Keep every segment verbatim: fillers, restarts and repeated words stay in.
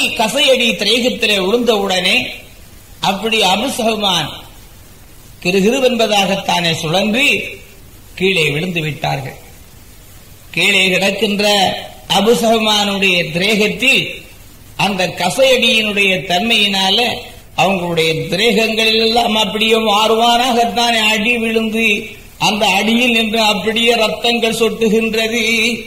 கசையடி திரேகத்திலே விழுந்தவுடனே அப்படி அபு சுஹ்மான் கிருகிருவென்பதாகத்தானே சுழன்று கீழே விழுந்து விட்டார்கள். கீழே கிடக்கின்ற அபு சுஹ்மானுடைய திரேகத்தில் அந்த கசையடியினுடைய தன்மையினால அவங்களுடைய திரேகங்களில் எல்லாம் அப்படியே மாறுவாராகத்தானே அடி விழுந்து அந்த அடியில் நின்று அப்படியே ரத்தங்கள் சொட்டுகின்றது.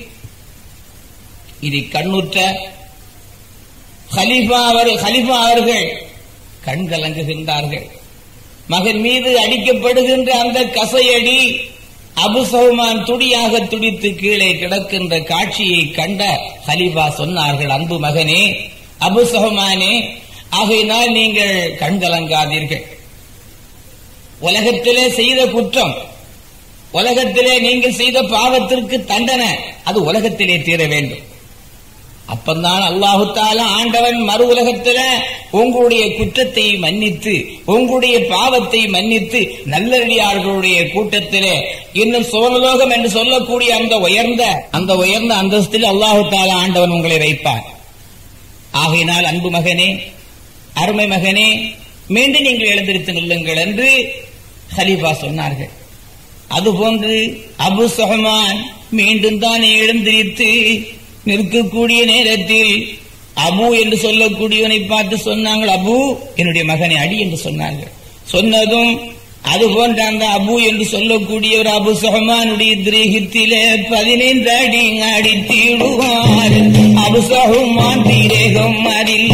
இதை கண்ணுற்ற ஹலீஃபா அவர் ஹலீஃபா அவர்கள் கண் கலங்குகின்றார்கள். மகன் மீது அடிக்கப்படுகின்ற அந்த கசையடி அபு சுஹ்மான் துடியாக துடித்து கீழே கிடக்கின்ற காட்சியை கண்ட ஹலீஃபா சொன்னார்கள், அன்பு மகனே அபு சுஹ்மானே, ஆகையினால் நீங்கள் கண் கலங்காதீர்கள். உலகத்திலே செய்த குற்றம், உலகத்திலே நீங்கள் செய்த பாவத்திற்கு தண்டனை அது உலகத்திலே தீர வேண்டும். அப்பந்தான் அல்லாஹு தஆலா ஆண்டவன் மறு உலகத்தில உங்களுடைய குற்றத்தை மன்னித்து உங்களுடைய பாவத்தை மன்னித்து நல்லடியார்களுடைய கூட்டத்திலே இன்னும் சுவர்லோகம் என்று சொல்லக்கூடிய அந்த உயர்ந்த அந்த உயர்ந்த அந்தஸ்தில் அல்லாஹு தஆலா ஆண்டவன் உங்களை வைப்பார். ஆகையினால் அன்பு மகனே, அருமை மகனே, மீண்டும் நீங்கள் எழுந்திருத்து நில்லுங்கள் என்று ஹலீஃபா சொன்னார்கள். அதுபோன்று அபு சுஹ்மான் மீண்டும் தான் எழுந்திரித்து நிற்கக்கூடிய நேரத்தில் அபு என்று சொல்லக்கூடியவனை பார்த்து சொன்னாங்கள், அபு என்னுடைய மகனை அடி என்று சொன்னார்கள். சொன்னதும் அதுபோன்ற அந்த அபு என்று சொல்லக்கூடியவர் அபு சுஹ்மானுடைய திரேகத்திலே பதினைந்து அடி அடித்திடுவார். அபு சுஹ்மான் திரேகம் அதில்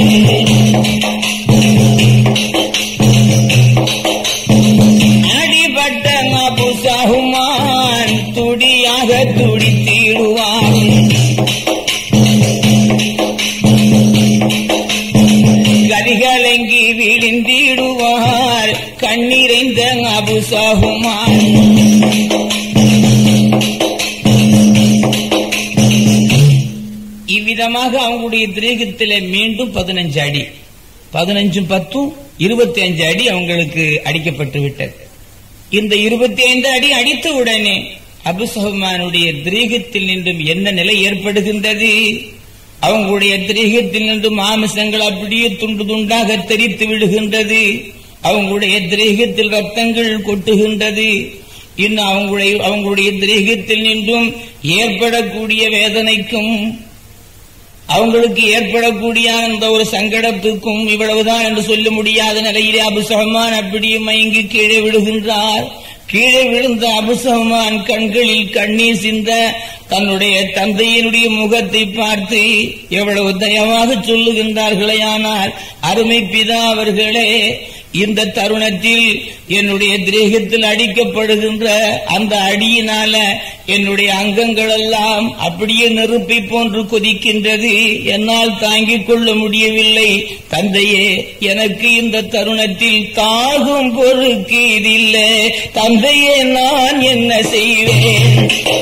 அடிபட்ட அபு சுஹ்மான் துடியாக துடித்திடுவார். கதிகலங்கி விழுந்திடுவார் கண்ணீரைந்த அபு சுஹ்மான். இவ்விதமாக அவங்களுடைய திரேகத்திலே மீண்டும் பதினஞ்சு அடி பதினஞ்சும் பத்தும் இருபத்தி அஞ்சு அடி அவங்களுக்கு அடிக்கப்பட்டு விட்டது. இந்த இருபத்தி ஐந்து அடி அடித்த உடனே அபு சுஹ்மானுடைய திரேகத்தில் நின்றும் என்ன நிலை ஏற்படுகின்றது? அவங்களுடைய திரேகத்தில் நின்று மாமிசங்கள் அப்படியே துண்டு துண்டாக தெரித்து விடுகின்றது. அவங்களுடைய திரேகத்தில் ரத்தங்கள் கொட்டுகின்றது. இன்னும் அவங்களுடைய அவங்களுடைய திரேகத்தில் நின்றும் ஏற்படக்கூடிய வேதனைக்கும் அவங்களுக்கு ஏற்படக்கூடிய அந்த ஒரு சங்கடத்துக்கும் இவ்வளவுதான் என்று சொல்ல முடியாத நிலையிலே அபு சுஹ்மான் அப்படியே மயங்கி கீழே விழுகின்றார். கீழே விழுந்த அபு சுஹ்மான் கண்களில் கண்ணீர் சிந்த தன்னுடைய தந்தையினுடைய முகத்தை பார்த்து எவ்வளவு தயவாக சொல்லுகின்றார்களே, ஆனால் அருமை பிதா அவர்களே, இந்த தருணத்தில் என்னுடைய திரேகத்தில் அடிக்கப்படுகின்ற அந்த அடியினால என்னுடைய அங்கங்கள் எல்லாம் அப்படியே நெருப்பை போன்று கொதிக்கின்றது. என்னால் தாங்கிக் கொள்ள முடியவில்லை. தந்தையே, எனக்கு இந்த தருணத்தில் தாகும் பொறுக்கு இதில்லை. தந்தையே, நான் என்ன செய்வேன்?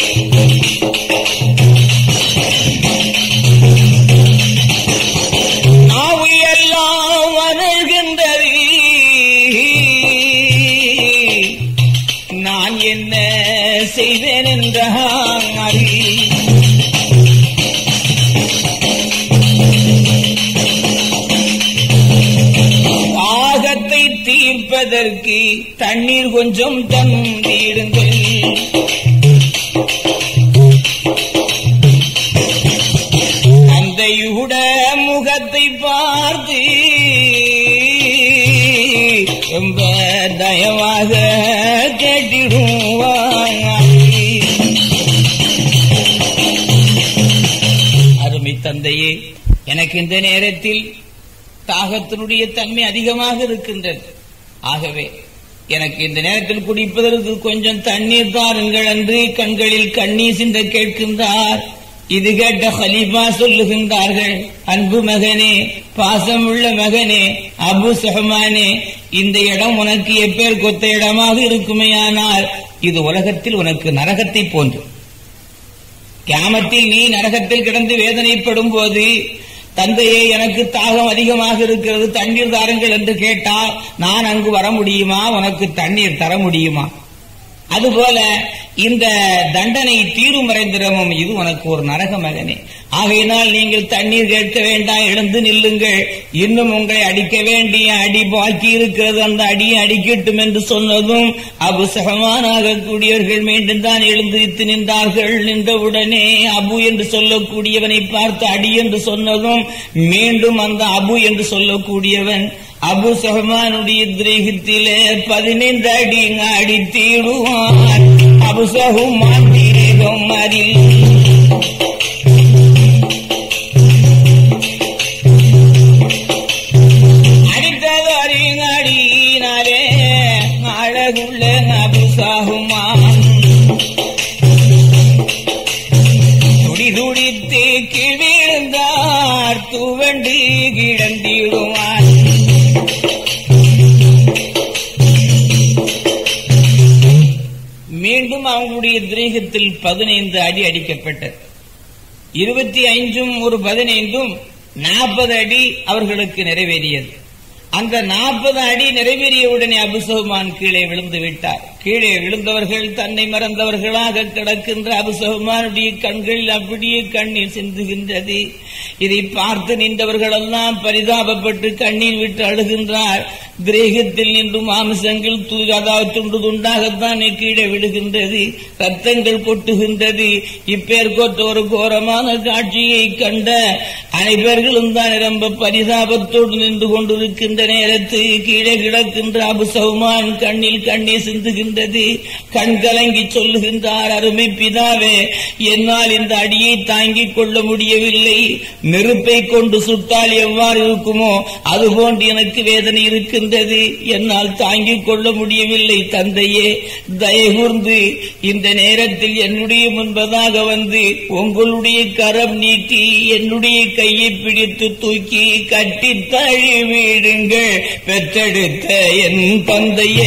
நாவையெல்லாம் வணங்குகின்றது. நான் என்ன செய்வேன் என்றால் தாகத்தை தீர்ப்பதற்கு தண்ணீர் கொஞ்சம் தந்திடுங்கள். தந்தையுட முகத்தை பார்த்து ரொம்ப தயவாக கேட்டிடுவாங்க. அருமை தந்தையே, எனக்கு இந்த நேரத்தில் தாகத்தினுடைய தன்மை அதிகமாக இருக்கின்றது. ஆகவே எனக்கு இந்த நேரத்தில் குடிப்பதற்கு கொஞ்சம் தண்ணீர் தாருங்கள் என்று கண்களில் கண்ணீர் சிந்த கேட்கின்றார். இது கேட்ட ஹலீஃபா சொல்லுகின்றார்கள், அன்பு மகனே, பாசமுள்ள மகனே, அபு சுஹ்மானே, இந்த இடம் உனக்கு எப்பேர் கொத்த இடமாக இருக்குமேயானால் இது உலகத்தில் உனக்கு நரகத்தை போன்று. கியாமத்தில் நீ நரகத்தில் கிடந்து வேதனைப்படும் போது தந்தையே, எனக்கு தாகம் அதிகமாக இருக்கிறது, தண்ணீர் தாருங்கள் என்று கேட்டால் நான் அங்கு வர முடியுமா? உனக்கு தண்ணீர் தர முடியுமா? அதுபோல இந்த தண்டனை தீரும் வரைந்திரமும் இது உனக்கு ஒரு நரக மகனே. ஆகையினால் நீங்கள் தண்ணீர் கேட்க வேண்டாம், எழுந்து நில்லுங்கள், இன்னும் உங்களை அடிக்க வேண்டிய அடி பாக்கி இருக்கிறது, அந்த அடியை அடிக்கட்டும் என்று சொன்னதும் அபு சஹமான் ஆகக்கூடியவர்கள் மீண்டும் தான் எழுந்திருத்து நின்றார்கள். நின்றவுடனே அபு என்று சொல்லக்கூடியவனை பார்த்து அடி என்று சொன்னதும் மீண்டும் அந்த அபு என்று சொல்லக்கூடியவன் அபு சஹமானுடைய திரேகத்திலே பதினைந்து அடி அடித்திடுவான். அபு சஹமான் திரேகம் அறில் அடித்தது அறிஞடினாலே அழகுள்ள அபு சஹமான் துடி துடித்து கீழ்ந்தார், துவண்டு கிடந்திடுவான். மீண்டும் அவங்களுடைய திரேகத்தில் பதினைந்து அடி அடிக்கப்பட்டது. இருபத்தி ஐந்தும் ஒரு பதினைந்தும் நாற்பது அடி அவர்களுக்கு நிறைவேறியது. அந்த நாற்பது அடி நிறைவேறியவுடனே அபு சஹமான் கீழே விழுந்து விட்டார். கீழே விழுந்தவர்கள் தன்னை மறந்தவர்களாக கிடக்கின்ற அபு சஹமானுடைய கண்களில் அப்படியே கண்ணீர் சிந்துகின்றது. இதை பார்த்து நின்றவர்கள் எல்லாம் பரிதாபப்பட்டு கண்ணீர் விட்டு அழுகின்றார். திரேகத்தில் நின்று மாமிசங்கள் அதாவது துண்டு துண்டாகத்தான் கீழே விடுகின்றது, ரத்தங்கள் கொட்டுகின்றது. இப்பேற்கொட்ட ஒரு கோரமான காட்சியை கண்ட அனைவர்களும் தான் ரொம்ப பரிதாபத்தோடு நின்று கொண்டிருக்கின்ற நேரத்தில் கீழே கிடக்கின்ற அபு சஹமான் கண்ணில் கண்ணீர் சிந்துகின்றது. கண் கலங்கி சொல்லுகின்றார், அருமை பிதாவே, என்னால் இந்த அடியை தாங்கிக் கொள்ள முடியவில்லை. நெருப்பை கொண்டு சுட்டால் எவ்வாறு இருக்குமோ அதுபோன்று எனக்கு வேதனை இருக்கின்றது, என்னால் தாங்கிக் கொள்ள முடியவில்லை. தந்தையே, தயகூர்ந்து இந்த நேரத்தில் என்னுடைய முன்பதாக வந்து உங்களுடைய கரம் நீட்டி என்னுடைய கையை பிடித்து தூக்கி கட்டி தழுவிடுங்கள், பெற்றெடுத்த என் தந்தையே.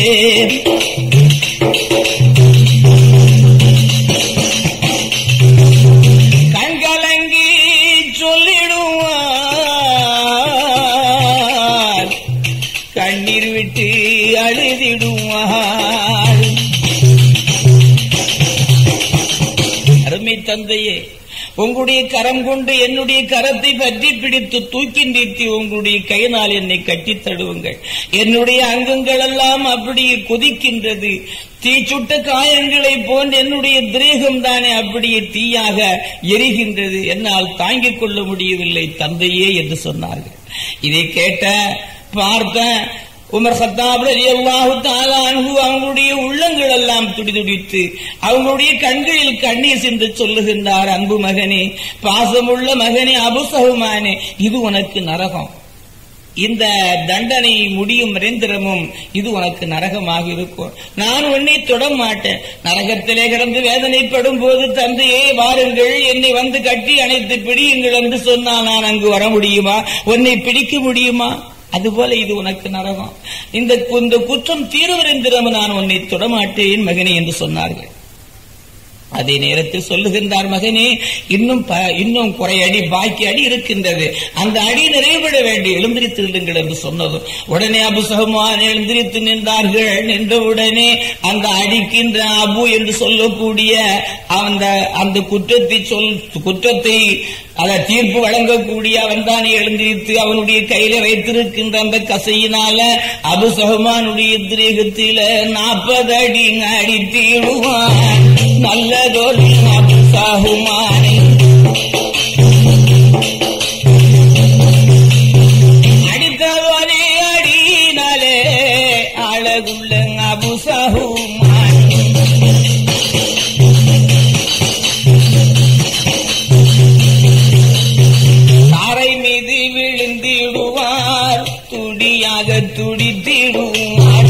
கண்கலங்கி சொல்லிடுவார், கண்ணீர் விட்டு அழுதிடுவார். அருமை தந்தையே, உங்களுடைய கரம் கொண்டு என்னுடைய கரத்தை பற்றி பிடித்து தூக்கி நிறுத்தி உங்களுடைய கையினால் என்னை கட்டித் தழுவுங்கள். என்னுடைய அங்கங்கள் எல்லாம் அப்படியே கொதிக்கின்றது, தீச்சுட்ட காயங்களை போன்று என்னுடைய திரேகம் தானே அப்படியே தீயாக எரிகின்றது, என்னால் தாங்கிக் கொள்ள முடியவில்லை தந்தையே என்று சொன்னார்கள். இதை கேட்ட பார்த்த உமர் கத்தாப் ரலியல்லாஹு தஆலா அன்ஹு அவங்களுடைய உள்ளங்கள் எல்லாம் துடிதுடித்து அவங்களுடைய கண்களில் கண்ணீர் சிந்து சொல்லுகின்றார், அன்பு மகனே, பாசமுள்ள மகனே அபு சஹமானே, இது உனக்கு நரகம். இந்த தண்டனை முடியும் நிரந்தரமும் இது உனக்கு நரகமாக இருக்கும். நான் உன்னை தொட மாட்டேன். நரகத்திலே கிடந்து வேதனைப்படும் போது தந்தையே வாருங்கள், என்னை வந்து கட்டி அணைத்து பிடியுங்கள் என்று சொன்னால் நான் அங்கு வர முடியுமா? உன்னை பிடிக்க முடியுமா? அதுபோல இது உனக்கு நரகம். இந்த குற்றம் தீர்வறிந்திரம் நான் உன்னை தொடமாட்டேன் மகனே என்று சொன்னார்கள். அதே நேரத்தில் சொல்லுகின்றார், மகனே, இன்னும் இன்னும் குறை அடி பாக்கி அடி இருக்கின்றது, அந்த அடி நிறைவேற வேண்டி எழுந்திரித்து நில்லுங்கள் என்று சொன்னதும் உடனே அபு சஹமான் எழுந்திரித்து நின்றார்கள். நின்றவுடனே அந்த அடிக்கின்ற அபு என்று சொல்லக்கூடிய அந்த அந்த குற்றத்தை சொல் குற்றத்தை அதை தீர்ப்பு வழங்கக்கூடிய அவன் தான் எழுந்திரித்து அவனுடைய கையில வைத்திருக்கின்ற அந்த கசையினால அபு சஹமானுடைய திரேகத்தில நாற்பது அடி அடித்திடுவான். நல்லதொரு அபு சஹமானை அடித்தவனே அடினாலே அழகுள்ள அபு சஹமான் தாரை மீது விழுந்திடுவார், துடியாக துடித்திடுவார்.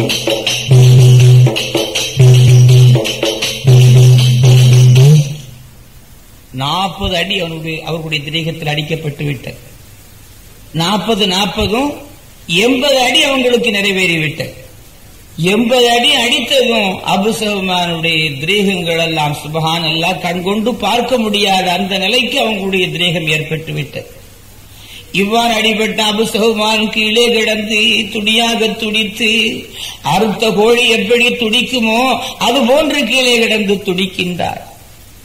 நாற்பது அடி அவனுடைய அவர்களுடைய திரேகத்தில் அடிக்கப்பட்டு விட்டது. நாற்பது நாற்பதும் எண்பது அடி அவங்களுக்கு நிறைவேறிவிட்டது. எண்பது அடி அடித்ததும் அபு சஹமானுடைய திரேகங்கள் எல்லாம் சுபஹான் அல்லாஹ் கண்கொண்டு பார்க்க முடியாத அந்த நிலைக்கு அவங்களுடைய திரேகம் ஏற்பட்டு விட்டது. இவ்வாறு அடிபட்ட அபு சஹமான் கீழே கிடந்து துடியாக துடித்து அறுத்த கோழி எப்படி துடிக்குமோ அது போன்று கீழே கிடந்து துடிக்கின்றார்.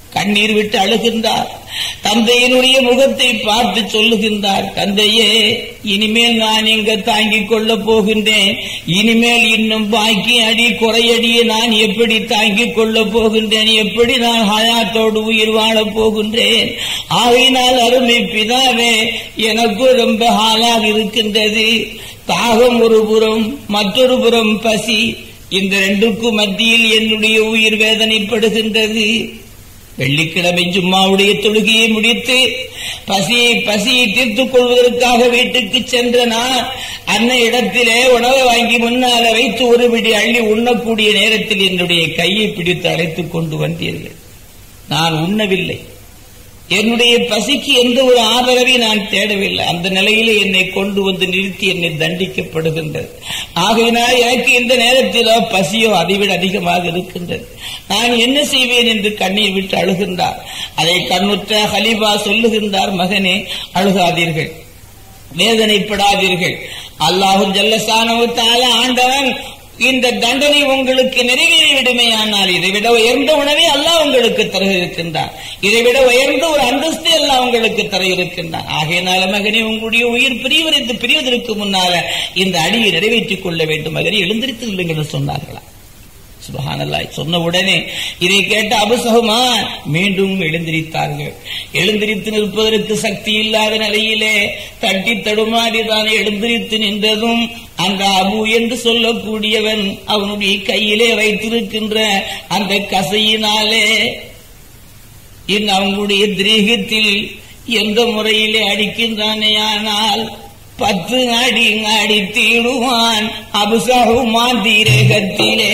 கண்ணீர் விட்டு அழுகின்றார். தந்தையினுடைய முகத்தை பார்த்து சொல்லுகின்றார், தந்தையே, இனிமேல் நான் இங்க தாங்கிக் கொள்ள போகின்றேன். இனிமேல் இன்னும் பாக்கி அடி குறையடியை நான் எப்படி தாங்கிக் கொள்ள போகின்றேன்? எப்படி நான் ஹயாத்தோடு உயிர் வாழப் போகின்றேன்? ஆகையினால் அருமை பிதாவே, எனக்கு ரொம்ப ஹாலாக இருக்கின்றது. தாகம் ஒரு புறம், மற்றொரு புறம் பசி. இந்த ரெண்டுக்கும் மத்தியில் என்னுடைய உயிர் வேதனைப்படுகின்றது. வெள்ளிக்கிழமை ஜும்மாவுடைய தொழுகையை முடித்து பசியை பசியை தீர்த்துக் கொள்வதற்காக வீட்டுக்கு சென்ற நான் அன்ன இடத்திலே உணவை வாங்கி முன்னால வைத்து ஒரு பிடி அள்ளி உண்ணக்கூடிய நேரத்தில் என்னுடைய கையை பிடித்து அழைத்துக் கொண்டு வந்தீர்கள். நான் உண்ணவில்லை. என்னுடைய பசிக்கு எந்த ஒரு ஆதரவை நான் தேடவில்லை. அந்த நிலையிலே என்னை கொண்டு வந்து நிறுத்தி என்னை தண்டிக்கப்படுகின்றது. ஆகையினால் எனக்கு இந்த நேரத்திலோ பசியோ அதைவிட அதிகமாக இருக்கின்றது. நான் என்ன செய்வேன் என்று கண்ணீர் விட்டு அழுகின்றார். அதை கண்ணுற்ற ஹலீஃபா சொல்லுகின்றார், மகனே, அழுகாதீர்கள், வேதனைப்படாதீர்கள். அல்லாஹு ஜல்லஷானஹு தஆலா ஆண்டவன் இந்த தண்டனை உங்களுக்கு நிறைவேறிவிடுமேயானால் இதைவிட உயர்ந்த உணவை அல்லாஹ் உங்களுக்கு தர இருக்கின்றான். இதைவிட உயர்ந்த ஒரு அந்தஸ்தை அல்லாஹ் உங்களுக்கு தர இருக்கின்றான். ஆகையினால மகனே, உங்களுடைய உயிர் பிரிவதற்கு பிரிவதற்கு முன்னால இந்த அடியை நிறைவேற்றிக் கொள்ள வேண்டும். மகனே, எழுந்திருத்து இல்லைங்கள் சொன்னார்களா? சுப்ஹானல்லாஹ். சொன்ன உடனே இதை கேட்ட அபூ ஸுஃபான் மீண்டும் எழுந்திருத்தார்கள். எழுந்திருத்து நிற்பதற்கு சக்தி இல்லாத நிலையிலே தட்டி தடுமாறி தான் எழுந்திருத்து நின்றதும் அந்த அபு என்று சொல்லக்கூடியவன் அவனுடைய கையிலே வைத்திருக்கின்ற அந்த கசையினாலே இன்னும் அவங்களுடைய திரேகத்தில் எந்த முறையிலே அடிக்கின்றானே, ஆனால் பத்து அடி அடித்திடுவான் அபூ ஸுஃபான் திரேகத்திலே.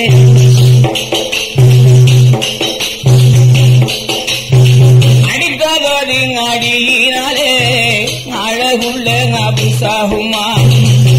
அடிக்காதோடு அடியினாலே அழகுள்ள அபூ ஸுஃபான்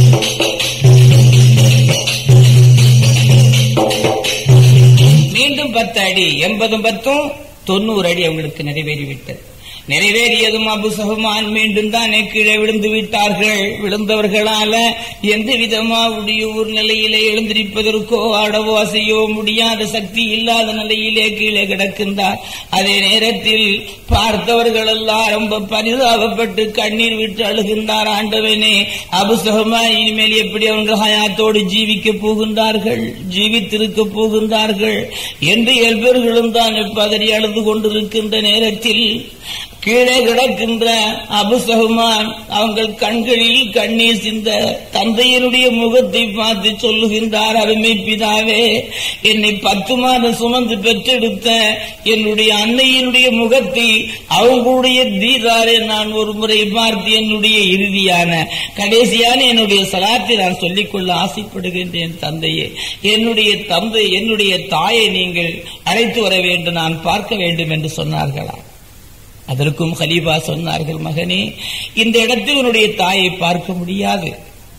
மீண்டும் பத்து அடி, எண்பதும் பத்தும் தொண்ணூறு அடி அவங்களுக்கு நிறைவேறிவிட்டது. நிறைவேறியதும் அபூ ஸுஃபான் மீண்டும் தானே கீழே விழுந்து விட்டார்கள். விழுந்தவர்களால எந்த விதமாவுடைய ஒரு நிலையிலே எழுந்திருப்பதற்கோ ஆடவோ அசையோ முடியாத சக்தி இல்லாத நிலையிலே கீழே கிடக்கின்றார். அதே நேரத்தில் பார்த்தவர்கள் எல்லாம் ரொம்ப பரிதாபப்பட்டு கண்ணீர் விட்டு அழுகின்றார். ஆண்டவனே, அபூ ஸுஃபான் இனிமேல் எப்படி அவங்க ஹயாத்தோடு ஜீவிக்க போகின்றார்கள், ஜீவித்திருக்க போகின்றார்கள் என்று எல்பர்களும் தான் பதறி அழுது கொண்டிருக்கின்ற நேரத்தில் கீழே கிடக்கின்ற அபூ ஸுஃபான் அவங்கள் கண்களில் கண்ணீர் சிந்த தந்தையினுடைய முகத்தை பார்த்து சொல்லுகின்றார், அருமை பிதாவே, என்னை பத்து மாதம் சுமந்து பெற்றெடுத்த என்னுடைய அன்னையினுடைய முகத்தை அவங்களுடைய தீதாரை நான் ஒரு முறை பார்த்து என்னுடைய இறுதியான கடைசியான என்னுடைய சலாத்தை நான் சொல்லிக்கொள்ள ஆசைப்படுகின்றேன். தந்தையே, என்னுடைய தந்தை என்னுடைய தாயை நீங்கள் அழைத்து வர வேண்டும், நான் பார்க்க வேண்டும் என்று சொன்னார்களா? அதற்கும் கலீஃபா சொன்னார்கள், மகனே, இந்த இடத்தில் உன்னுடைய தாயை பார்க்க முடியாது,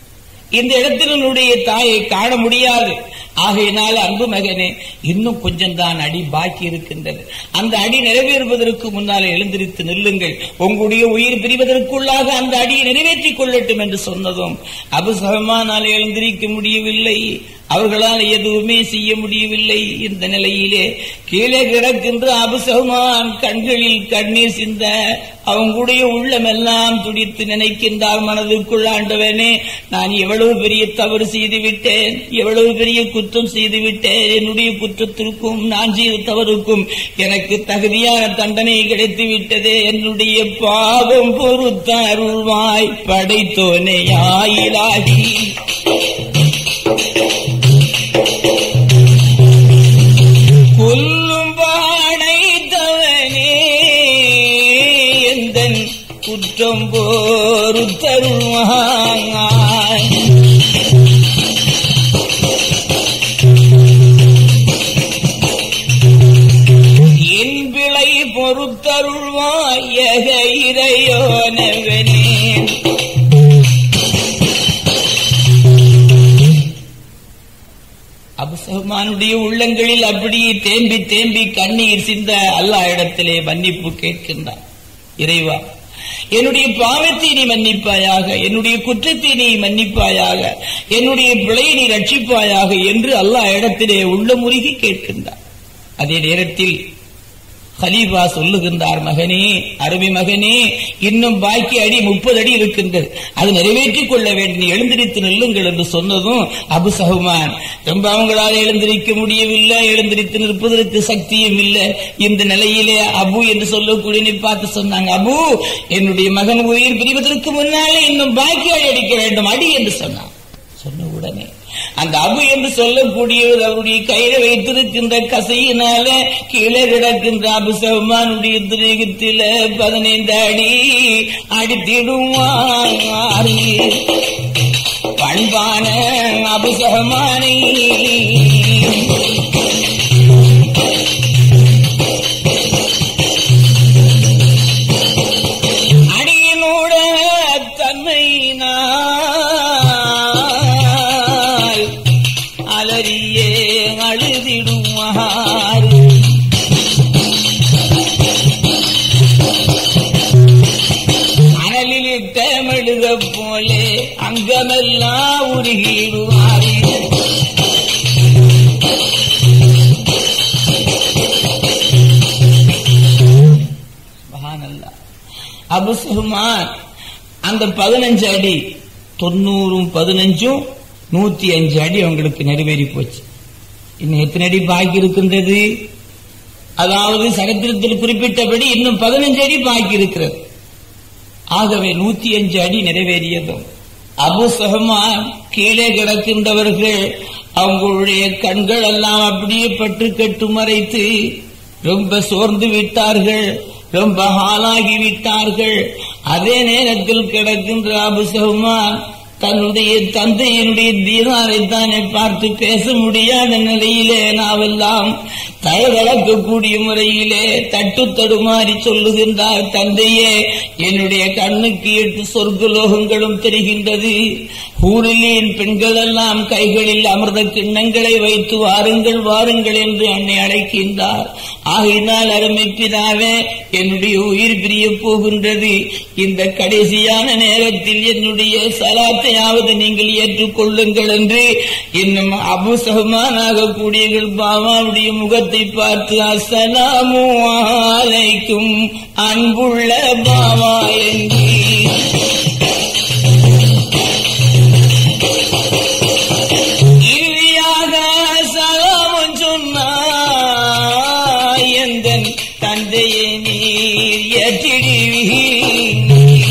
இந்த இடத்தில் உன்னுடைய தாயை காண முடியாது. ஆகையினால் அன்பு மகனே, இன்னும் கொஞ்சம் தான் அடி பாக்கி இருக்கின்றது. அந்த அடி நிறைவேறுவதற்கு முன்னால் எழுந்திருத்து நில்லுங்கள். உங்களுடைய உயிர் பிரிவதற்குள்ளாக அந்த அடியை நிறைவேற்றிக் கொள்ளட்டும் என்று சொன்னதும் அபூ ஸுஃபானால் எழுந்திருக்க முடியவில்லை. அவர்களால் எதுவுமே செய்ய முடியவில்லை. இந்த நிலையிலே கீழே கிடக்கின்ற அபூ ஸுஃபான் கண்களில் கண்ணீர் சிந்த அவங்களுடைய உள்ளமெல்லாம் துடித்து நினைக்கின்றார் மனதுக்குள், ஆண்டவனே, நான் எவ்வளவு பெரிய தவறு செய்து விட்டேன், எவ்வளவு பெரிய குற்றம் செய்து விட்டேன். என்னுடைய குற்றத்திற்கும் நான் செய்த தவறுக்கும் எனக்கு தகுதியான தண்டனை கிடைத்து விட்டதே. என்னுடைய பாவம் பொறுத்த அருள்வாய் படைத்தோனே யாயிலாகி. கொல்லும் பாடைத்தவனே எந்தன் குற்றம் பொறுத்தருள்வாய். என் பிழை பொறுத்தருள்வாய் இறையோனவனே. அபூ ஸுஃபானுடைய உள்ளங்களில் அப்படியே தேம்பி தேம்பி கண்ணீர் சிந்த அல்லாஹ் இடத்திலே மன்னிப்பு கேட்கின்றார். இறைவா, என்னுடைய பாவத்தை நீ மன்னிப்பாயாக, என்னுடைய குற்றத்தை நீ மன்னிப்பாயாக, என்னுடைய பிழையை நீ ரட்சிப்பாயாக என்று அல்லாஹ் இடத்திலே உள்ள முருகி கேட்கின்றார். அதே நேரத்தில் கலீஃபா சொல்லுகின்றார், மகனே, அருமை மகனே, இன்னும் பாக்கி அடி முப்பது அடி இருக்கின்றது, அது நிறைவேற்றிக் கொள்ள வேண்டும், எழுந்திரித்து நில்லுங்கள் என்று சொன்னதும் அபு சஹ்மான் ரொம்ப அவங்களால் எழுந்திருக்க முடியவில்லை, எழுந்திரித்து நிற்பதற்கு சக்தியும் இல்லை. இந்த நிலையிலே அபு என்று சொல்லக்கூடிய பார்த்து சொன்னாங்க, அபு, என்னுடைய மகன் உயிர் பிரிவதற்கு முன்னாலே இன்னும் பாக்கி அடி அடிக்க வேண்டும், அடி என்று சொன்னான். சொன்ன உடனே அந்த அபு என்று சொல்லக்கூடியவர் அவருடைய கையில வைத்திருக்கின்ற கசையினால கீழே கிடக்கின்ற அபு சஹ்மானுடைய திரேகத்தில பதினைந்து அடி அடித்திடுவார். பண்பான அபு சஹ்மானை அடியினோட தன்னை அலறியே அழுதிடுவார். அனலிலிட்ட மெழுக போலே அங்கமெல்லாம் உருகிடுவார். சுப்ஹானல்லாஹ். அபு சஹ்மான் அந்த பதினஞ்சு அடி, தொண்ணூறும் பதினஞ்சும் நூத்தி அஞ்சு அடி அவங்களுக்கு நிறைவேறி போச்சு. இன்னும் எத்தனை அடி பாக்கி இருக்கின்றது? அதாவது சரித்திரத்தில் குறிப்பிட்டபடி இன்னும் பதினஞ்சு அடி பாக்கி இருக்கிறது. ஆகவே நூத்தி அஞ்சு அடி நிறைவேறியதும் அபு சஹ்மான் கீழே கிடக்கின்றவர்கள் அவங்களுடைய கண்கள் எல்லாம் அப்படியே பட்டு கட்டு மறைத்து ரொம்ப சோர்ந்து விட்டார்கள், ரொம்ப ஹாலாகி விட்டார்கள். அதே நேரத்தில் கிடக்கின்ற அபு சஹ்மான் தன்னுடைய தந்தையினுடைய தீனாரைத்தானே பார்த்து பேச முடியாத நிலையிலே நாவெல்லாம் தழவழக்கக்கூடிய முறையிலே தட்டு தடுமாறி சொல்லுகின்றார், தந்தையே, என்னுடைய கண்ணுக்கு எட்டு சொர்க்கலோகங்களும் தெரிகின்றது. ஊரிலேன் பெண்கள் எல்லாம் கைகளில் அமிர்த கிண்ணங்களை வைத்து வாருங்கள் வாருங்கள் என்று அன்னை அழைக்கின்றார். ஆகினால் அருமை பிதாவே, என்னுடைய உயிர் பிரிய போகின்றது. இந்த கடைசியான நேரத்தில் என்னுடைய சலாத்தையாவது நீங்கள் ஏற்றுக்கொள்ளுங்கள் என்று இன்னும் அபு சஹ்மான் ஆகக்கூடியவர்கள் பாபாவுடைய முகத்தை பார்த்து அஸ்ஸலாமு அலைக்கும் அன்புள்ள பாபா என்று இறுதியாக சலாமும் சொன்னார், எந்தன் தந்தையை நீர் ஏற்றிடுவீர்.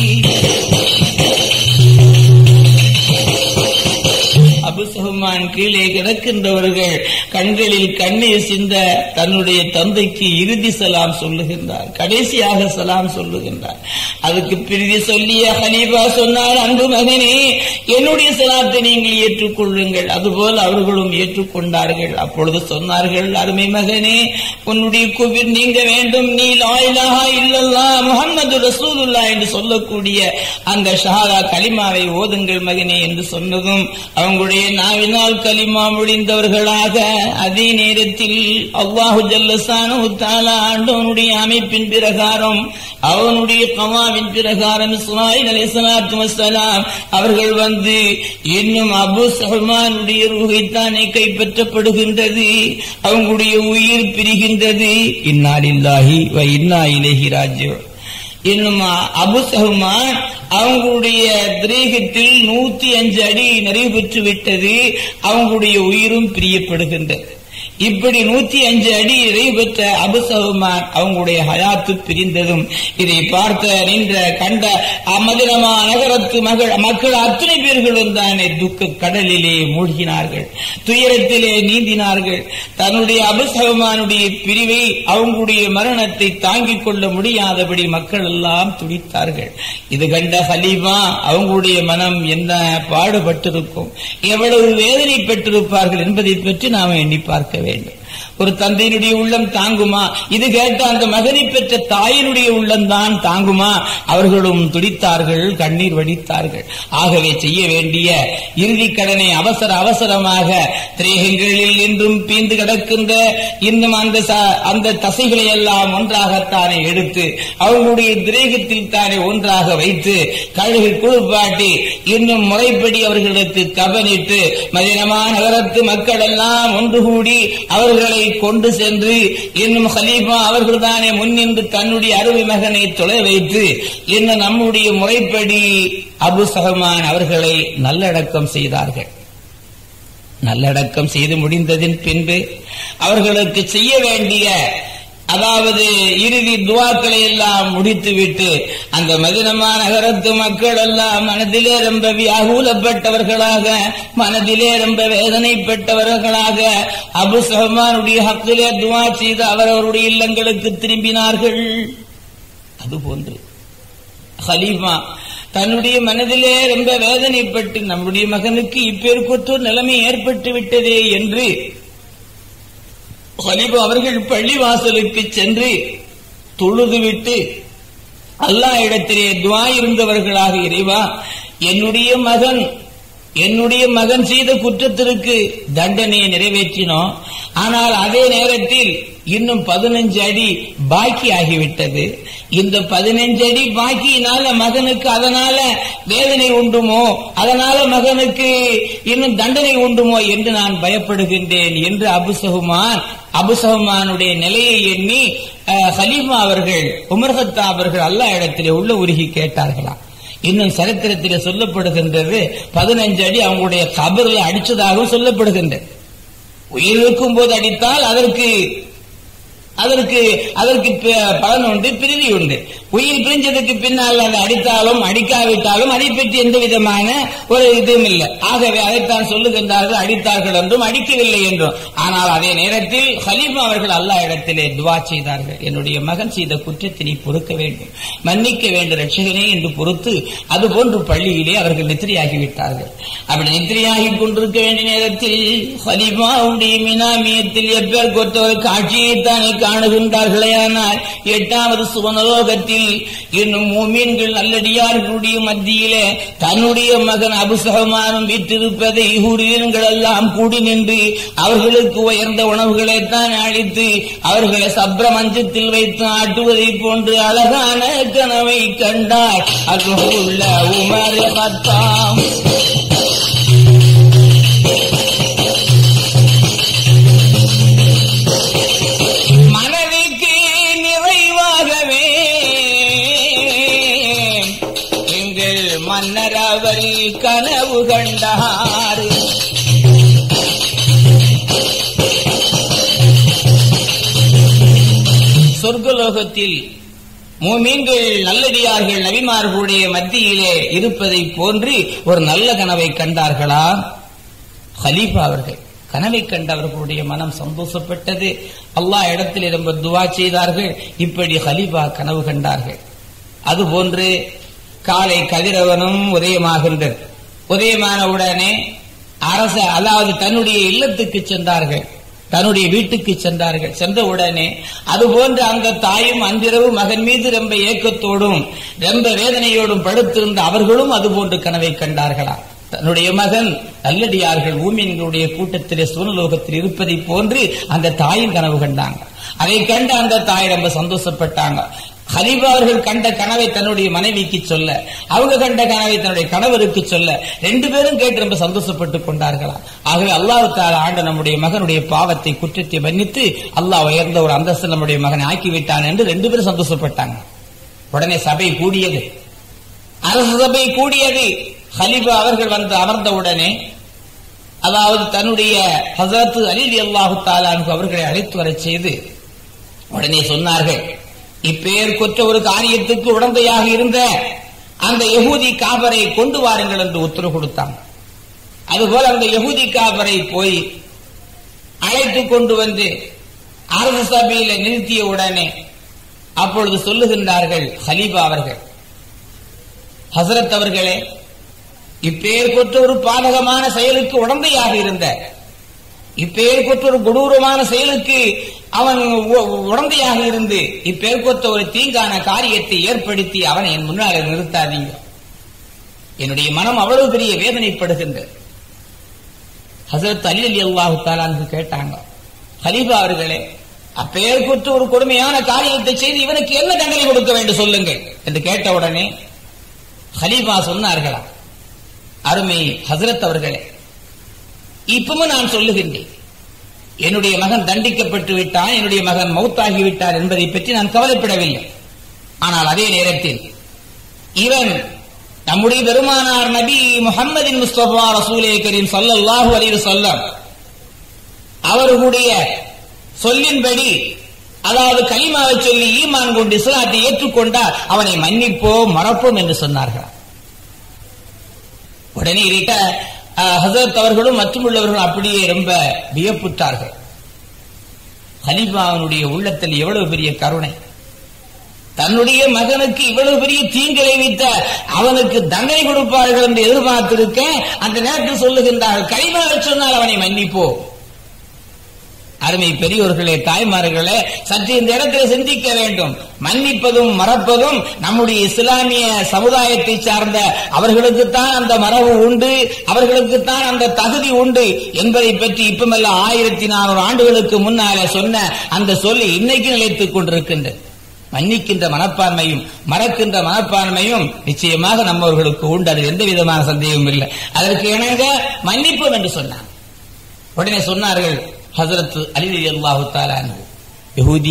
அபு சஹ்மான் கீழே கிடக்கின்றவர்கள் கண்களில் கண்ணீர் சிந்த தன்னுடைய தந்தைக்கு இறுதி சலாம் சொல்லுகின்றார், கடைசியாக சலாம் சொல்லுகின்றார். அதுக்கு பிறகு சொல்லிய கலீஃபா சொன்னார், அன்பு மகனே, என்னுடைய சலாத்தை நீங்கள் ஏற்றுக்கொள்ளுங்கள். அதுபோல் அவர்களும் ஏற்றுக்கொண்டார்கள். அப்பொழுது சொன்னார்கள், அருமை மகனே, உன்னுடைய குபிர் நீங்க வேண்டும், நீ லா இலாஹா இல்லல்லாஹ் முஹம்மது ரசூலுல்லாஹ் என்று சொல்லக்கூடிய அந்த ஷஹாதா கலிமாவை ஓதுங்கள் மகனே என்று சொன்னதும் அவங்களுடைய நாவினால் கலிமா முடிந்தவர்களாக அதே நேரத்தில் அல்லாஹு ஜல்லஷானஹு தஆலா ஆண்டவனுடைய அமைப்பின் பிரகாரம், அவனுடைய கமாவின் பிரகாரம் இஸ்மாயில் அலைஹிஸ்ஸலாத்து வஸ்ஸலாம் அவர்கள் வந்து இன்னும் அபு சஹ்மானுடைய ரூஹைத்தானே கைப்பற்றப்படுகின்றது, அவங்களுடைய உயிர் பிரிகின்றது. இன்னா லில்லாஹி வ இன்னா இலைஹி ராஜிஊன். இன்னும் அபு சஹ்மான் அவங்களுடைய திரேகத்தில் நூத்தி அஞ்சு அடி நிறைவு பெற்று விட்டது, அவங்களுடைய உயிரும் பிரியப்படுகின்றது. இப்படி நூத்தி அஞ்சு அடி நிறைவு பெற்ற அபு சஹ்மான் அவங்களுடைய ஹயாத்து பிரிந்ததும் இதை பார்த்த நின்ற கண்ட மதீனா நகரத்து மகள் மக்கள் அத்தனை பேர்களும் தானே துக்க கடலிலே மூழ்கினார்கள், துயரத்திலே நீந்தினார்கள். தன்னுடைய அபு சஹ்மானுடைய பிரிவை, அவங்களுடைய மரணத்தை தாங்கிக் கொள்ள முடியாதபடி மக்கள் எல்லாம் துடித்தார்கள். இது கண்ட ஹலீஃபா அவங்களுடைய மனம் என்ன பாடுபட்டிருக்கும், எவ்வளவு வேதனை பெற்றிருப்பார்கள் என்பதை பற்றி நாம் எண்ணி பார்க்க வேண்டும். ஒரு தந்தையினுடைய உள்ளம் தாங்குமா? இது கேட்ட அந்த மகனை பெற்ற தாயினுடைய உள்ளம் தான் தாங்குமா? அவர்களும் துடித்தார்கள், கண்ணீர் வடித்தார்கள். ஆகவே செய்ய வேண்டிய இறுதி கடனை அவசர அவசரமாக திரேகங்களில் இன்றும் பீந்து கிடக்கின்ற இன்னும் அந்த அந்த தசைகளை எல்லாம் ஒன்றாகத்தானே எடுத்து அவர்களுடைய திரேகத்தில் தானே ஒன்றாக வைத்து கழுகு குளிப்பாட்டி இன்னும் முறைப்படி அவர்களுக்கு கபனிட்டு மதீனா நகரத்து மக்கள் எல்லாம் ஒன்று கூடி அவர்களை கொண்டு சென்று இன்னும் ஹலீஃபா அவர்கள் தானே முன்னின்று தன்னுடைய அருமை மகனை தொலை வைத்து இன்னும் நம்முடைய முறைப்படி அபு சஹ்மான் அவர்களை நல்லடக்கம் செய்தார்கள். நல்லடக்கம் செய்து முடிந்ததின் பின்பு அவர்களுக்கு செய்ய வேண்டிய அதாவது இறுதி துவாக்களை எல்லாம் முடித்துவிட்டு அந்த மதீனா நகரத்து மக்கள் எல்லாம் மனதிலே ரொம்ப வியாகுலப்பட்டவர்களாக, மனதிலே ரொம்ப வேதனைப்பட்டவர்களாக அபு சஹ்மானுடைய ஹக்கிலே துவா செய்து அவரவருடைய இல்லங்களுக்கு திரும்பினார்கள். அதுபோன்று ஹலீஃபா தன்னுடைய மனதிலே ரொம்ப வேதனைப்பட்டு நம்முடைய மகனுக்கு இப்பேற்கொத்தோர் நிலைமை ஏற்பட்டு விட்டதே என்று ஹலீஃபா அவர்கள் பள்ளிவாசலுக்கு சென்று தொழுதுவிட்டு அல்லாஹ் இடத்திலே துஆ இருந்தவர்களாக, இறைவா என்னுடைய மகன் என்னுடைய மகன் செய்த குற்றத்திற்கு தண்டனையை நிறைவேற்றினோம், ஆனால் அதே நேரத்தில் இன்னும் பதினஞ்சு அடி பாக்கி ஆகிவிட்டது. இந்த பதினஞ்சு அடி பாக்கியினால மகனுக்கு அதனால வேதனை உண்டுமோ, அதனால மகனுக்கு இன்னும் தண்டனை உண்டுமோ என்று நான் பயப்படுகின்றேன் என்று அபு சஹ்மான் அபு சஹ்மானுடைய நிலையை எண்ணி ஹலீஃபா அவர்கள் உமர் கத்தாப் அவர்கள் அல்லாஹ் இடத்திலே உள்ள உருகி கேட்டார்களாம். இன்னும் சரித்திரத்தில் சொல்லப்படுகின்றது பதினஞ்சு அடி அவங்களுடைய கபர்ல அடிச்சதாகவும் சொல்லப்படுகின்றது. உயிர் இருக்கும் போது அடித்தால் அதற்கு அதற்கு அதற்கு பலன் உண்டு, பிரிதி உண்டு. உயிர் பிரிஞ்சதுக்கு பின்னால் அதை அடித்தாலும் அடிக்காவிட்டாலும் அதை பற்றி எந்த விதமான ஒரு இதுவும் இல்லை. ஆகவே அதைத்தான் சொல்லுகின்றார்கள், அடித்தார்கள் என்றும் அடிக்கவில்லை என்றும். ஆனால் அதே நேரத்தில் ஹலீஃபா அவர்கள் அல்லாஹ் இடத்திலே துஆ செய்தார்கள், என்னுடைய மகன் செய்த குற்றத்தினை பொறுக்க வேண்டும், மன்னிக்க வேண்டும் ரட்சகனே என்று பொறுத்து அதுபோன்று பள்ளியிலே அவர்கள் நித்திரையாகிவிட்டார்கள். அப்படி நித்திரையாகி கொண்டிருக்க வேண்டிய நேரத்தில் ஹலீஃபாவுடைய மினாமியத்தில் எப்பேர் கொத்தவர் காட்சியைத்தானே காணுகின்றார்களே. ஆனால் எட்டாவது சுவனலோகத்தில் இன்னும் மூமீன்கள் நல்லடியார்களுடைய மத்தியிலே தன்னுடைய மகன் அபு சஹ்மானும் விட்டிருப்பதை ஹூரியன்கள் எல்லாம் கூடி நின்று அவர்களுக்கு உயர்ந்த உணவுகளை தான் அளித்து அவர்களை சப்ர மஞ்சத்தில் வைத்து ஆட்டுவதை போன்று அழகான கனவை கண்டார் அருளுள்ள உமர் கத்தாப். மன்னர் அவர் கனவு கண்டார். சொர்க்கலோகத்தில் மூமீன்கள் நல்லடியார்கள் நபிமார்களுடைய மத்தியிலே இருப்பதை போன்று ஒரு நல்ல கனவை கண்டார்களா ஹலீஃபா அவர்கள். கனவை கண்டவர்களுடைய மனம் சந்தோஷப்பட்டது. அல்லாஹ் இடத்தில் ரொம்ப துஆ செய்தார்கள். இப்படி ஹலீஃபா கனவு கண்டார்கள். அதுபோன்று காலை கதிரவனும் உதயமாகின்றது. உதயமான உடனே அரச அதாவது தன்னுடைய இல்லத்துக்கு சென்றார்கள், தன்னுடைய வீட்டுக்கு சென்றார்கள். சென்ற உடனே அதுபோன்று அந்த தாயும் அன்றிரவு மகன் மீது ரொம்ப ஏக்கத்தோடும் ரொம்ப வேதனையோடும் படுத்திருந்த அவர்களும் அதுபோன்று கனவை கண்டார்களாம். தன்னுடைய மகன் நல்லடியார்கள் மூமின்களுடைய கூட்டத்திலே சுவனலோகத்தில் இருப்பதை போன்று அந்த தாயும் கனவு கண்டாங்க. அதை கண்டு அந்த தாய் ரொம்ப சந்தோஷப்பட்டாங்க. ஹலீஃபா அவர்கள் கண்ட கனவை தன்னுடைய மனைவிக்கு சொல்ல, அவங்க கண்ட கனவை தன்னுடைய கணவருக்கு சொல்ல, ரெண்டு பேரும் கேட்டு ரொம்ப சந்தோஷப்பட்டுக் கொண்டார்களாம். ஆகவே அல்லாஹ் தஆலா ஆண்ட நம்முடைய மகனுடைய பாவத்தை குற்றத்தை மன்னித்து அல்லாஹ் உயர்ந்த ஒரு அந்தஸ்து நம்முடைய மகனை ஆக்கிவிட்டான் என்று ரெண்டு பேரும் சந்தோஷப்பட்டாங்க. உடனே சபை கூடியது, அரசு சபை கூடியது. ஹலீஃபா அவர்கள் வந்து அமர்ந்த உடனே அதாவது தன்னுடைய ஹஸரத் அலி ரலியல்லாஹு தஆலா அன்ஹு அவர்களை அழைத்து வரச் செய்து உடனே சொன்னார்கள், இப்பேர் கொற்ற ஒரு காரியத்துக்கு உடந்தையாக இருந்த அந்த யஹூதி காபரை கொண்டு வாருங்கள் என்று உத்தரவு கொடுத்தாங்க. அதுபோல அந்த யஹூதி காபரை போய் அழைத்து கொண்டு வந்து அரசு சபையில நிறுத்திய உடனே அப்பொழுது சொல்லுகின்றார்கள் ஹலீஃபா அவர்கள், ஹஸரத் அவர்களே, இப்பேர் கொற்ற ஒரு பாதகமான செயலுக்கு உடந்தையாக இருந்த, இப்பேர் கொற்ற ஒரு கொடூரமான செயலுக்கு அவன் உடந்தையாக இருந்து இப்பேர் கொத்த ஒரு தீங்கான காரியத்தை ஏற்படுத்தி அவனை என் முன்னாலே நிறுத்தாதீங்க. என்னுடைய மனம் அவ்வளவு பெரிய வேதனைப்படுகின்றது. ஹஸரத் அலி ரலியல்லாஹு தஆலா அன்ஹு கேட்டாங்க, ஹலீஃபா அவர்களே, அப்பேர் கொற்ற ஒரு கொடுமையான காரியத்தை செய்து இவனுக்கு என்ன தண்டனை கொடுக்க வேண்டும் சொல்லுங்கள் என்று கேட்ட உடனே ஹலீஃபா சொன்னார்களா, அருமை ஹஸரத் அவர்களே, இப்பவும் நான் சொல்லுகின்றேன், என்னுடைய மகன் தண்டிக்கப்பட்டு விட்டான், என்னுடைய மகன் மௌத்தாகிவிட்டார் என்பதை பற்றி நான் கவலைப்படவில்லை. ஆனால் அதே நேரத்தில் இவன் நம்முடைய பெருமானார் நபி முஹம்மதின் முஸ்தபா ரசூலே கரீம் ஸல்லல்லாஹு அலைஹி வஸல்லம் அவர்களுடைய சொல்லின்படி, அதாவது கலிமாவை சொல்லி ஈமான் கொண்டு இஸ்லாத்தை ஏற்றுக்கொண்டால் அவனை மன்னிப்போம் மறப்போம் என்று சொன்னார்கள். உடனே இருக்க ஹஸரத் அவர்களும் மற்றும் உள்ளவர்களும் அப்படியே ரொம்ப வியப்புற்றார்கள். கலீஃபாவுடைய உள்ளத்தில் எவ்வளவு பெரிய கருணை! தன்னுடைய மகனுக்கு இவ்வளவு பெரிய தீங்கு விளைவித்த அவனுக்கு தண்டனை கொடுப்பார்கள் என்று எதிர்பார்த்திருக்க அந்த நேரத்தில் சொல்லுகின்றார்கள், கலிமாவை சொன்னால் அவனை மன்னிப்போம். அருமை பெரியோர்களே, தாய்மார்களே, சற்று இந்த இடத்தில் சிந்திக்க வேண்டும். மன்னிப்பதும் மறப்பதும் நம்முடைய இஸ்லாமிய சமுதாயத்தை சார்ந்த அவர்களுக்குத்தான் அந்த மரபு உண்டு, அவர்களுக்குத்தான் அந்த தகுதி உண்டு என்பதை பற்றி இப்பமல்ல ஆயிரத்தி நானூறு ஆண்டுகளுக்கு முன்னாலே சொன்ன அந்த சொல்லி இன்னைக்கு நிலைத்துக் கொண்டிருக்கின்றது. மன்னிக்கின்ற மனப்பான்மையும் மறக்கின்ற மனப்பான்மையும் நிச்சயமாக நம்மவர்களுக்கு உண்டு, அது எந்த விதமான சந்தேகமும் இல்லை. அதற்கு இணங்க மன்னிப்போம் என்று சொன்னார். உடனே சொன்னார்கள் ஹஸரத் அலி ரலியல்லாஹு தஆலா அன்ஹு, யஹூதி,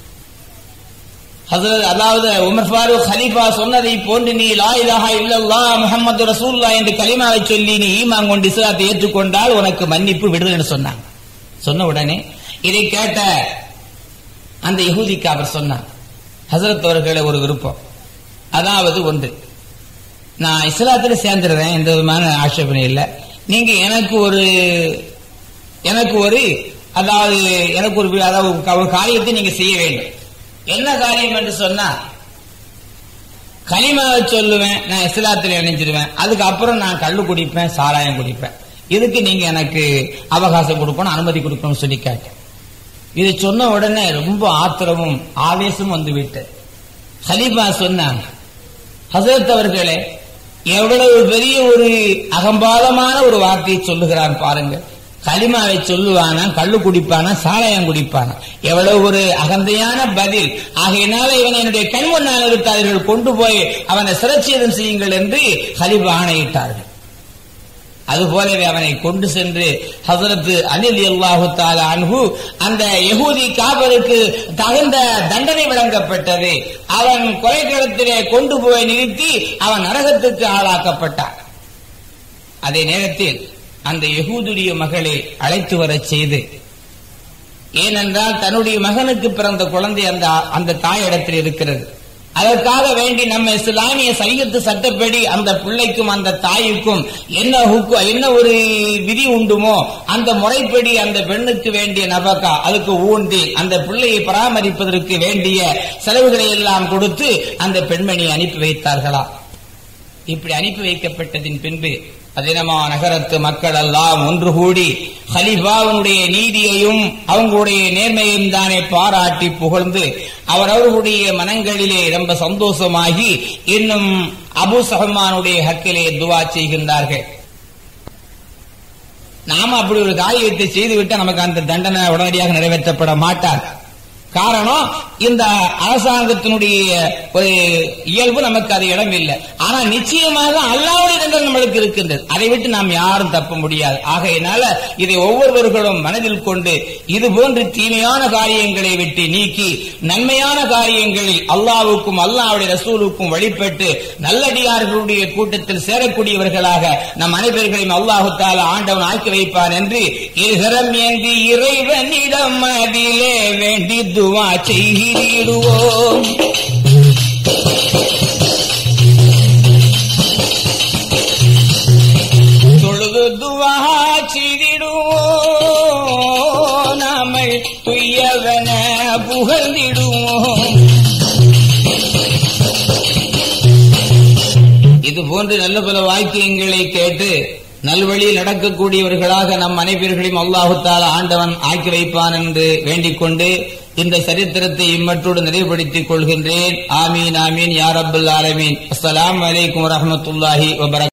ஹஸரத் அதாவது உமர் ஃபாரூக் ஹலீஃபா சொன்னதை போன்று நீ லா இலாஹா இல்லல்லாஹ் முஹம்மது ரசூலுல்லாஹ் என்று கலிமாவை சொல்லி நீ ஈமான் கொண்டு இஸ்லாத்தை ஏற்றுக்கொண்டால் உனக்கு மன்னிப்பு விடுதலை என்று சொன்னாங்க. சொன்ன உடனே இதை கேட்ட அந்த யஹூதிக்கு அவர் சொன்னார், ஹஸரத் அவர்களே, ஒரு விருப்பம், அதாவது ஒன்று, நான் இஸ்லாத்தில் சேர்ந்துடுறேன், எந்த விதமான ஆட்சேபனை இல்லை. நீங்க எனக்கு ஒரு எனக்கு ஒரு அதாவது எனக்கு ஒரு அதாவது ஒரு காரியத்தை நீங்க செய்ய வேண்டும். என்ன காரியம் என்று சொன்னா, கலிமாவை சொல்லுவேன், நான் இஸ்லாத்தில் இணைஞ்சிருவேன், அதுக்கப்புறம் நான் கள்ளு குடிப்பேன், சாராயம் குடிப்பேன், இதுக்கு நீங்க எனக்கு அவகாசம் கொடுக்கணும், அனுமதி கொடுக்கணும்னு சொல்லி கேட்டேன். இது சொன்ன உடனே ரொம்ப ஆத்திரமும் ஆவேசமும் வந்து விட்டது. கலீஃபா சொன்னாங்க, ஹஸரத் அவர்களே, எவ்வளவு பெரிய ஒரு அகம்பாதமான ஒரு வார்த்தையை சொல்லுகிறான் பாருங்க. கலிமாவை சொல்லுவானா, கள்ளு குடிப்பானா, சாராயம் குடிப்பானா, எவ்வளவு ஒரு அகந்தையான பதில். ஆகையினால இவனை என்னுடைய கண் முன்னால் நிறுத்தார்கள், கொண்டு போய் அவனை சிரச்சேதம் செய்யுங்கள் என்று கலீஃபா ஆணையிட்டார்கள். அதுபோலவே அவனை கொண்டு சென்று ஹஸரத் அலி ரலியல்லாஹு தஆலா அன்ஹு அந்த யஹூதி காபருக்கு தகுந்த தண்டனை வழங்கப்பட்டது. அவன் கொலைக்களத்திலே கொண்டு போய் நிறுத்தி அவன் நரகத்துக்கு ஆளாக்கப்பட்டான். அதே நேரத்தில் அந்த யஹூதுடைய மகளை அழைத்து வரச் செய்து, ஏனென்றால் தன்னுடைய மகனுக்கு பிறந்த குழந்தை அந்த அந்த தாயிடத்தில் இருக்கிறது, அதற்காக வேண்டி நம்ம இஸ்லாமிய சரியத்து சட்டப்படி அந்த பிள்ளைக்கும் அந்த தாய்க்கும் என்ன என்ன ஒரு விதி உண்டுமோ அந்த முறைப்படி அந்த பெண்ணுக்கு வேண்டிய நபகா, அதுக்கு ஊண்டி அந்த பிள்ளையை பராமரிப்பதற்கு வேண்டிய செலவுகளை எல்லாம் கொடுத்து அந்த பெண்மணியை அனுப்பி வைத்தார்களா. இப்படி அனுப்பி வைக்கப்பட்டதின் பின்பு அதினமா நகரத்து மக்கள் எல்லாம் ஒன்று கூடி கலீஃபாவுடைய நீதியையும் அவங்களுடைய நேர்மையையும் தானே பாராட்டி புகழ்ந்து அவரவர்களுடைய மனங்களிலே ரொம்ப சந்தோஷமாகி இன்னும் அபூ ஸஹ்மானுடைய ஹக்கிலே துஆ செய்கின்றார்கள். நாம அப்படி ஒரு காரியத்தை செய்துவிட்டு நமக்கு அந்த தண்டனை உடனடியாக நிறைவேற்றப்பட மாட்டார். காரணம், இந்த அரசாங்கத்தினுடைய ஒரு இயல்பு நமக்கு அது இடம் இல்லை. ஆனா நிச்சயமாக அல்லாஹ்வுடைய தண்டனை நம்மளுக்கு இருக்கின்றது, அதை விட்டு நாம் யாரும் தப்ப முடியாது. ஆகையினால இதை ஒவ்வொருவர்களும் மனதில் கொண்டு இது போன்று தீமையான காரியங்களை விட்டு நீக்கி நன்மையான காரியங்களில் அல்லாஹ்வுக்கும் அல்லாஹ்வுடைய ரசூலுக்கும் வழிபட்டு நல்லடியார்களுடைய கூட்டத்தில் சேரக்கூடியவர்களாக நம் அனைவர்களையும் அல்லாஹு தஆலா ஆண்டவன் ஆக்கி வைப்பான் என்று இருகரம் ஏந்தி இறைவனிடம் அதிலே வேண்டி துஆ செய்திடுவோம். தொழுது துஆ செய்திடுவோம், நாமல் துய்யவன புகழ்ந்திடுவோம். இது போன்று நல்ல பல வாக்கியங்களை கேட்டு நல்வழியில் நடக்கக்கூடியவர்களாக நம் அனைவர்களையும் அல்லாஹு தஆலா ஆண்டவன் ஆக்கி வைப்பான் என்று வேண்டிக் கொண்டு இந்த சரித்திரத்தை இம்மற்றோடு நிறைவுபடுத்திக் கொள்கின்றேன். ஆமீன் ஆமீன் யா ரப்பல் ஆலமீன். அஸ்ஸலாமு அலைக்கும் வரஹ்மத்துல்லாஹி வபரகாத்துஹு.